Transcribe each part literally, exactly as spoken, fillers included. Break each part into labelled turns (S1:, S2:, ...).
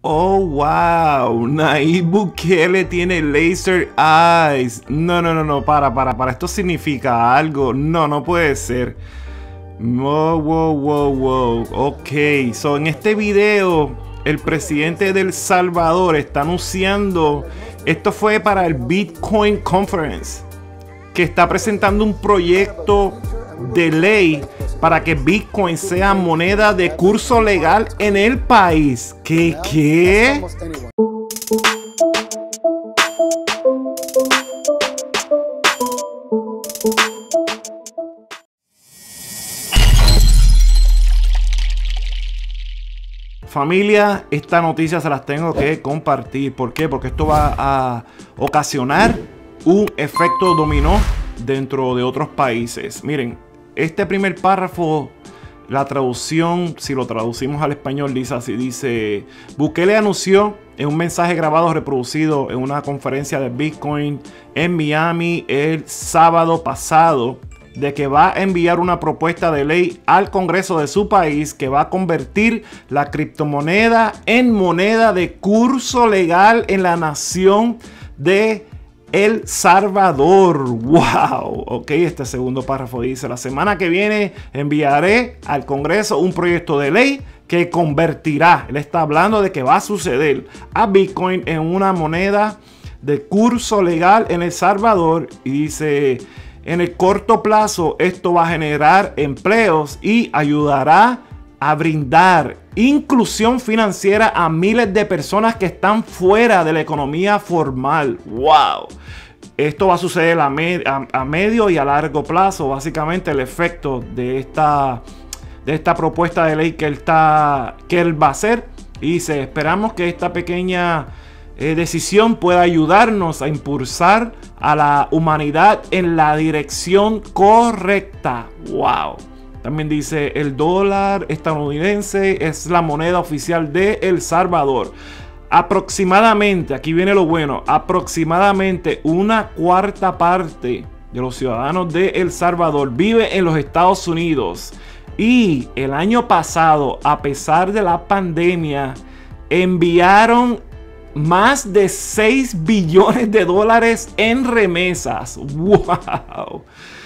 S1: Oh, wow. Nayib Bukele tiene laser eyes. No, no, no, no. Para, para, para. Esto significa algo. No, no puede ser. Wow, wow, wow, wow. Ok. So, en este video, el presidente de El Salvador está anunciando. Esto fue para el Bitcoin Conference, que está presentando un proyecto de ley para que Bitcoin sea moneda de curso legal en el país. ¿Qué? ¿Qué? Familia, esta noticia se las tengo que compartir. ¿Por qué? Porque esto va a ocasionar un efecto dominó dentro de otros países. Miren, este primer párrafo, la traducción, si lo traducimos al español, dice así, dice: Bukele anunció en un mensaje grabado reproducido en una conferencia de Bitcoin en Miami el sábado pasado, de que va a enviar una propuesta de ley al Congreso de su país que va a convertir la criptomoneda en moneda de curso legal en la nación de El Salvador. Wow. Ok, este segundo párrafo dice: la semana que viene enviaré al Congreso un proyecto de ley que convertirá, él está hablando de que va a suceder, a Bitcoin en una moneda de curso legal en El Salvador. Y dice: en el corto plazo esto va a generar empleos y ayudará a brindar inclusión financiera a miles de personas que están fuera de la economía formal. ¡Wow! Esto va a suceder a, me a, a medio y a largo plazo. Básicamente el efecto de esta, de esta propuesta de ley que él, está, que él va a hacer. Y dice: esperamos que esta pequeña eh, decisión pueda ayudarnos a impulsar a la humanidad en la dirección correcta. ¡Wow! También dice: el dólar estadounidense es la moneda oficial de El Salvador. Aproximadamente, aquí viene lo bueno, aproximadamente una cuarta parte de los ciudadanos de El Salvador vive en los Estados Unidos. Y el año pasado, a pesar de la pandemia, enviaron más de seis billones de dólares en remesas. ¡Wow!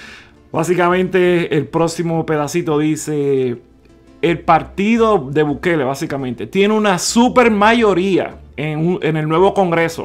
S1: Básicamente el próximo pedacito dice: el partido de Bukele básicamente tiene una super mayoría en, en el nuevo Congreso.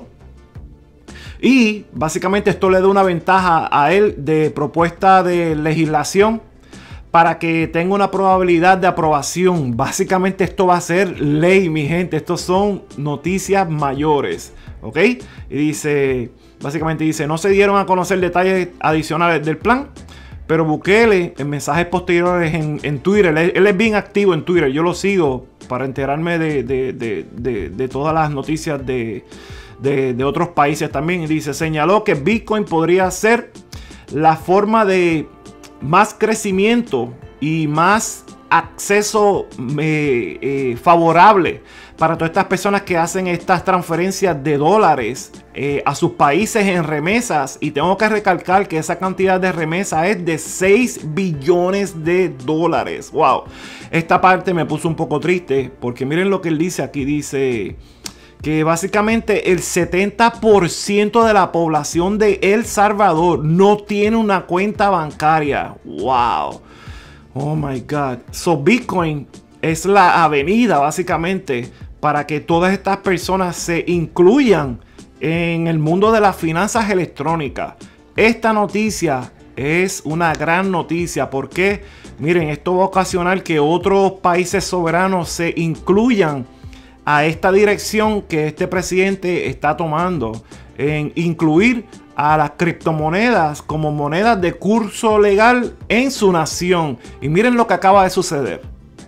S1: Y básicamente esto le da una ventaja a él de propuesta de legislación para que tenga una probabilidad de aprobación. Básicamente esto va a ser ley, mi gente. Estos son noticias mayores. ¿Ok? Y dice, básicamente dice: no se dieron a conocer detalles adicionales del plan, pero Bukele, en mensajes posteriores en, en Twitter, él, él es bien activo en Twitter. Yo lo sigo para enterarme de, de, de, de, de todas las noticias de, de, de otros países también. Y dice, señaló que Bitcoin podría ser la forma de más crecimiento y más acceso eh, eh, favorable para todas estas personas que hacen estas transferencias de dólares eh, a sus países en remesas. Y tengo que recalcar que esa cantidad de remesas es de seis billones de dólares. Wow. Esta parte me puso un poco triste porque miren lo que él dice aquí. Dice que básicamente el setenta por ciento de la población de El Salvador no tiene una cuenta bancaria. Wow. Oh my God. So Bitcoin es la avenida básicamente para que todas estas personas se incluyan en el mundo de las finanzas electrónicas. Esta noticia es una gran noticia porque, miren, esto va a ocasionar que otros países soberanos se incluyan a esta dirección que este presidente está tomando en incluir a las criptomonedas como monedas de curso legal en su nación. Y miren lo que acaba de suceder.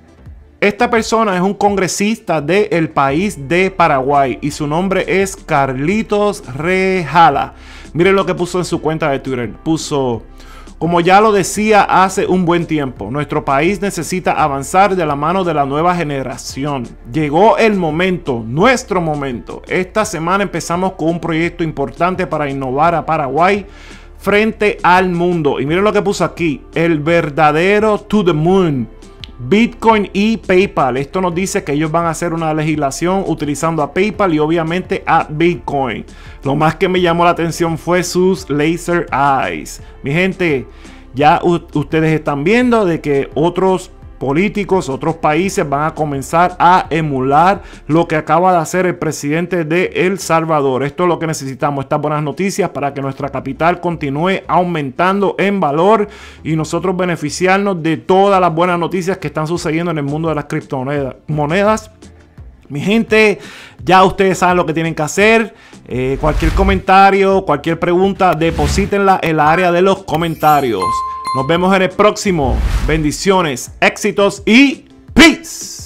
S1: Esta persona es un congresista del país de Paraguay y su nombre es Carlitos Rejala. Miren lo que puso en su cuenta de Twitter. Puso: como ya lo decía hace un buen tiempo, nuestro país necesita avanzar de la mano de la nueva generación. Llegó el momento, nuestro momento. Esta semana empezamos con un proyecto importante para innovar a Paraguay frente al mundo. Y miren lo que puso aquí: el verdadero to the moon. Bitcoin y PayPal. Esto nos dice que ellos van a hacer una legislación utilizando a PayPal y obviamente a Bitcoin. Lo más que me llamó la atención fue sus laser eyes. Mi gente, ya ustedes están viendo de que otros políticos, otros países van a comenzar a emular lo que acaba de hacer el presidente de El Salvador. Esto es lo que necesitamos, estas buenas noticias para que nuestra capital continúe aumentando en valor y nosotros beneficiarnos de todas las buenas noticias que están sucediendo en el mundo de las criptomonedas. Mi gente, ya ustedes saben lo que tienen que hacer. Eh, cualquier comentario, cualquier pregunta, deposítenla en la área de los comentarios. Nos vemos en el próximo. Bendiciones, éxitos y peace.